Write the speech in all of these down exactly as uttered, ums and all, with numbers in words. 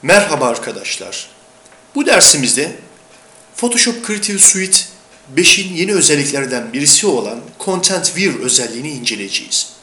Merhaba arkadaşlar. Bu dersimizde Photoshop Creative Suite beşin yeni özelliklerden birisi olan Content Wear özelliğini inceleyeceğiz.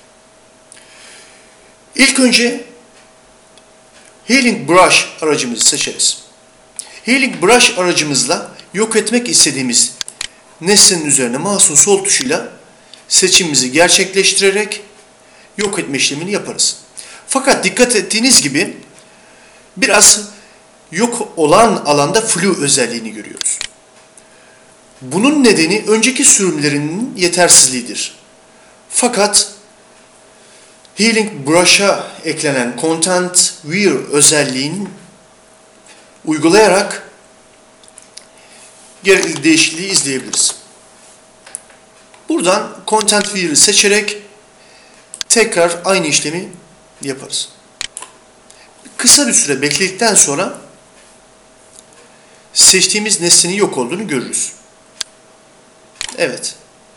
İlk önce Healing Brush aracımızı seçeriz. Healing Brush aracımızla yok etmek istediğimiz nesnenin üzerine mouse'un sol tuşuyla seçimimizi gerçekleştirerek yok etme işlemini yaparız. Fakat dikkat ettiğiniz gibi biraz yok olan alanda flu özelliğini görüyoruz. Bunun nedeni önceki sürümlerinin yetersizliğidir. Fakat Healing Brush'a eklenen Content Wear özelliğini uygulayarak gerekli değişikliği izleyebiliriz. Buradan Content Wear'ı seçerek tekrar aynı işlemi yaparız. Kısa bir süre bekledikten sonra seçtiğimiz nesnenin yok olduğunu görürüz. Evet.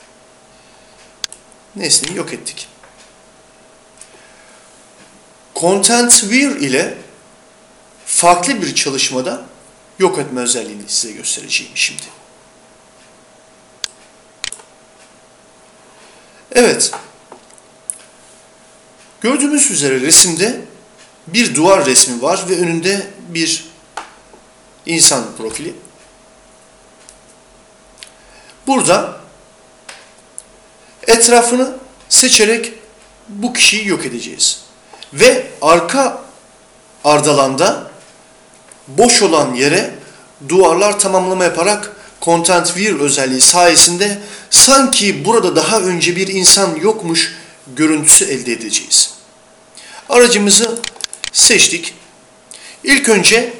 Nesneyi yok ettik. Content Wear ile farklı bir çalışmada yok etme özelliğini size göstereceğim şimdi. Evet. Gördüğümüz üzere resimde bir duvar resmi var ve önünde bir insan profili. Burada etrafını seçerek bu kişiyi yok edeceğiz. Ve arka ardalanda boş olan yere duvarlar tamamlama yaparak Content Wear özelliği sayesinde sanki burada daha önce bir insan yokmuş görüntüsü elde edeceğiz. Aracımızı seçtik. İlk önce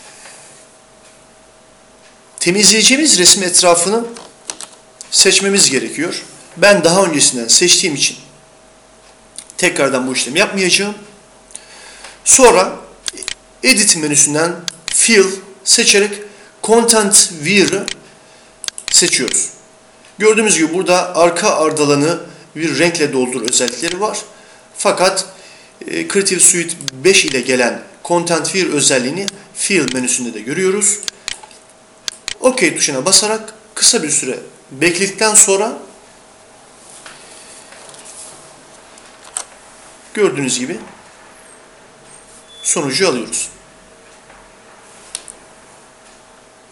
temizleyeceğimiz resim etrafını seçmemiz gerekiyor. Ben daha öncesinden seçtiğim için tekrardan bu işlemi yapmayacağım. Sonra Edit menüsünden Fill seçerek Content Wear'ı seçiyoruz. Gördüğümüz gibi burada arka ardalanı bir renkle doldur özellikleri var. Fakat e, Creative Suite beş ile gelen Content Wear özelliğini Fill menüsünde de görüyoruz. OK tuşuna basarak kısa bir süre bekledikten sonra gördüğünüz gibi sonucu alıyoruz.